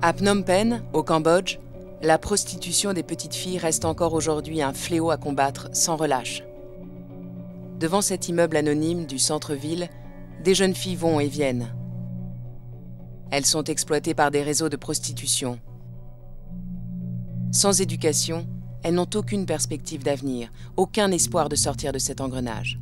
À Phnom Penh, au Cambodge, la prostitution des petites filles reste encore aujourd'hui un fléau à combattre sans relâche. Devant cet immeuble anonyme du centre-ville, des jeunes filles vont et viennent. Elles sont exploitées par des réseaux de prostitution. Sans éducation, elles n'ont aucune perspective d'avenir, aucun espoir de sortir de cet engrenage.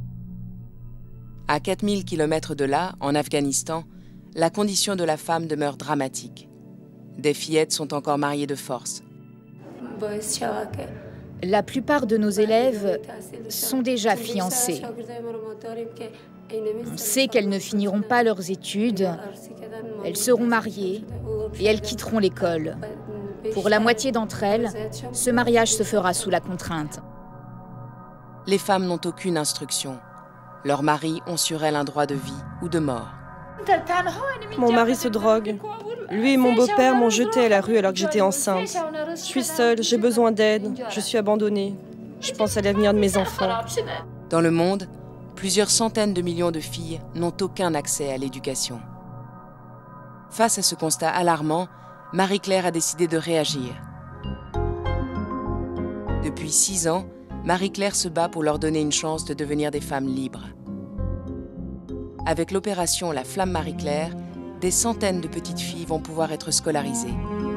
À 4000 km de là, en Afghanistan, la condition de la femme demeure dramatique. Des fillettes sont encore mariées de force. La plupart de nos élèves sont déjà fiancées. On sait qu'elles ne finiront pas leurs études, elles seront mariées et elles quitteront l'école. Pour la moitié d'entre elles, ce mariage se fera sous la contrainte. Les femmes n'ont aucune instruction. Leurs maris ont sur elles un droit de vie ou de mort. Mon mari se drogue. Lui et mon beau-père m'ont jetée à la rue alors que j'étais enceinte. Je suis seule, j'ai besoin d'aide, je suis abandonnée. Je pense à l'avenir de mes enfants. Dans le monde, plusieurs centaines de millions de filles n'ont aucun accès à l'éducation. Face à ce constat alarmant, Marie-Claire a décidé de réagir. Depuis 6 ans, Marie-Claire se bat pour leur donner une chance de devenir des femmes libres. Avec l'opération La Flamme Marie-Claire, des centaines de petites filles vont pouvoir être scolarisées.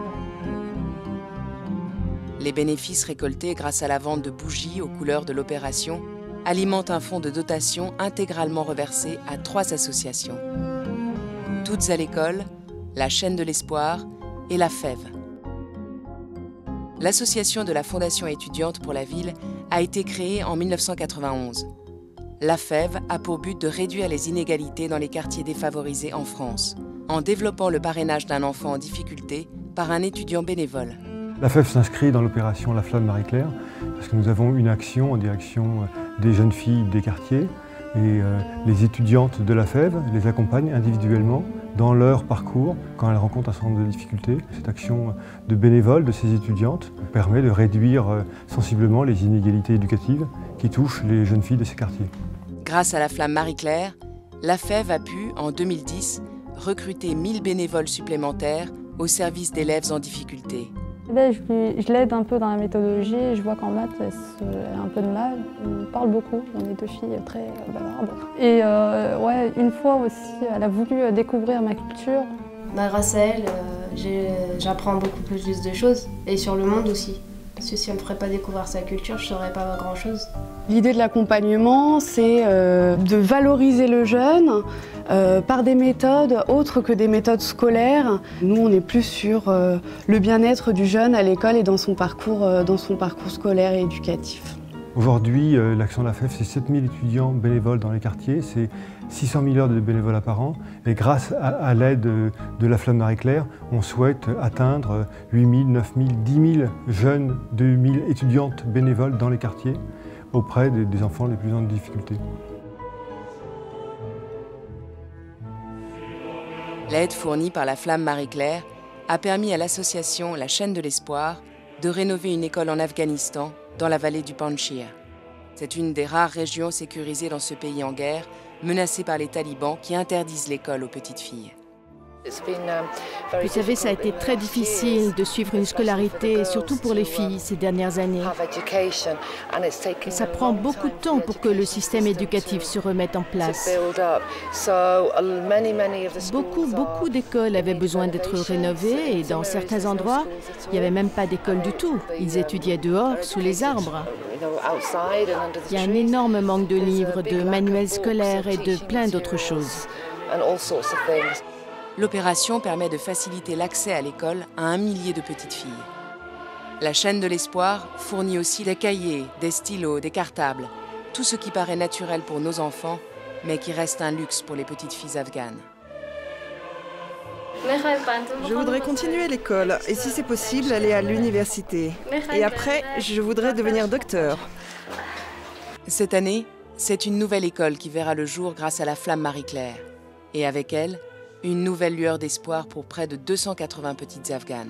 Les bénéfices récoltés grâce à la vente de bougies aux couleurs de l'opération alimentent un fonds de dotation intégralement reversé à 3 associations. Toutes à l'école, la Chaîne de l'Espoir et la FEV. L'association de la Fondation étudiante pour la ville a été créée en 1991. La FEV a pour but de réduire les inégalités dans les quartiers défavorisés en France, en développant le parrainage d'un enfant en difficulté par un étudiant bénévole. La FEV s'inscrit dans l'opération La Flamme Marie-Claire parce que nous avons une action en direction des jeunes filles des quartiers et les étudiantes de la FEV les accompagnent individuellement dans leur parcours quand elles rencontrent un certain nombre de difficultés. Cette action de bénévole de ces étudiantes permet de réduire sensiblement les inégalités éducatives qui touchent les jeunes filles de ces quartiers. Grâce à La Flamme Marie-Claire, la FEV a pu, en 2010, recruter 1000 bénévoles supplémentaires au service d'élèves en difficulté. Je l'aide un peu dans la méthodologie, je vois qu'en maths, elle a un peu de mal. On parle beaucoup, on est 2 filles très bavardes. Et ouais, une fois aussi, elle a voulu découvrir ma culture. Grâce à elle, j'apprends beaucoup plus de choses, et sur le monde aussi. Parce que si on ne me ferait pas découvrir sa culture, je ne saurais pas grand-chose. L'idée de l'accompagnement, c'est de valoriser le jeune par des méthodes autres que des méthodes scolaires. Nous, on est plus sur le bien-être du jeune à l'école et dans son parcours scolaire et éducatif. Aujourd'hui, l'action de la FEV, c'est 7000 étudiants bénévoles dans les quartiers, c'est 600 000 heures de bénévolat par an. Et grâce à l'aide de la Flamme Marie-Claire, on souhaite atteindre 8000, 9000, 10 000 jeunes, 2000 étudiantes bénévoles dans les quartiers auprès des enfants les plus en difficulté. L'aide fournie par la Flamme Marie-Claire a permis à l'association La Chaîne de l'Espoir de rénover une école en Afghanistan, dans la vallée du Panjshir. C'est une des rares régions sécurisées dans ce pays en guerre, menacée par les talibans qui interdisent l'école aux petites filles. Vous savez, ça a été très difficile de suivre une scolarité, surtout pour les filles, ces dernières années. Et ça prend beaucoup de temps pour que le système éducatif se remette en place. Beaucoup d'écoles avaient besoin d'être rénovées et dans certains endroits, il n'y avait même pas d'école du tout. Ils étudiaient dehors, sous les arbres. Il y a un énorme manque de livres, de manuels scolaires et de plein d'autres choses. L'opération permet de faciliter l'accès à l'école à 1 millier de petites filles. La Chaîne de l'Espoir fournit aussi des cahiers, des stylos, des cartables, tout ce qui paraît naturel pour nos enfants, mais qui reste un luxe pour les petites filles afghanes. Je voudrais continuer l'école et si c'est possible, aller à l'université. Et après, je voudrais devenir docteur. Cette année, c'est une nouvelle école qui verra le jour grâce à la Flamme Marie-Claire. Et avec elle, une nouvelle lueur d'espoir pour près de 280 petites Afghanes.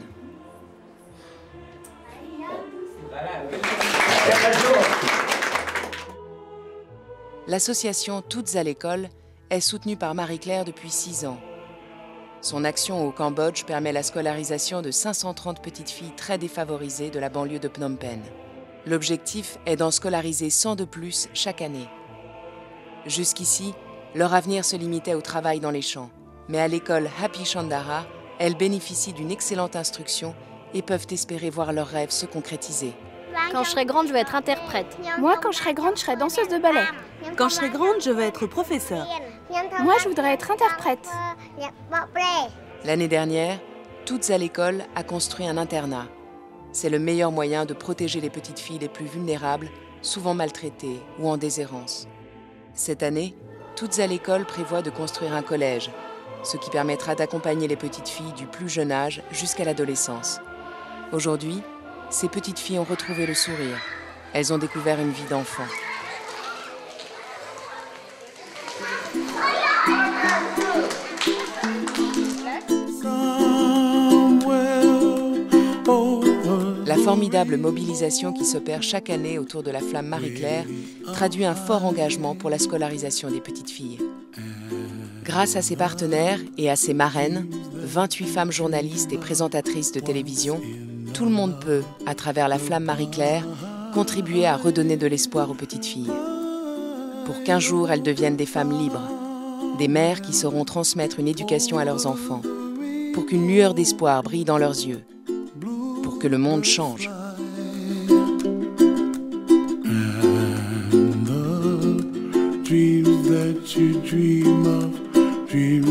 L'association Toutes à l'école est soutenue par Marie-Claire depuis 6 ans. Son action au Cambodge permet la scolarisation de 530 petites filles très défavorisées de la banlieue de Phnom Penh. L'objectif est d'en scolariser 100 de plus chaque année. Jusqu'ici, leur avenir se limitait au travail dans les champs. Mais à l'école Happy Chandara, elles bénéficient d'une excellente instruction et peuvent espérer voir leurs rêves se concrétiser. Quand je serai grande, je vais être interprète. Moi, quand je serai grande, je serai danseuse de ballet. Quand je serai grande, je vais être professeure. Moi, je voudrais être interprète. L'année dernière, Toutes à l'école a construit un internat. C'est le meilleur moyen de protéger les petites filles les plus vulnérables, souvent maltraitées ou en déshérence. Cette année, Toutes à l'école prévoit de construire un collège, ce qui permettra d'accompagner les petites filles du plus jeune âge jusqu'à l'adolescence. Aujourd'hui, ces petites filles ont retrouvé le sourire. Elles ont découvert une vie d'enfant. La formidable mobilisation qui s'opère chaque année autour de la flamme Marie-Claire traduit un fort engagement pour la scolarisation des petites filles. Grâce à ses partenaires et à ses marraines, 28 femmes journalistes et présentatrices de télévision, tout le monde peut, à travers la flamme Marie-Claire, contribuer à redonner de l'espoir aux petites filles. Pour qu'un jour elles deviennent des femmes libres, des mères qui sauront transmettre une éducation à leurs enfants, pour qu'une lueur d'espoir brille dans leurs yeux, pour que le monde change. Dreams that you dream of, dream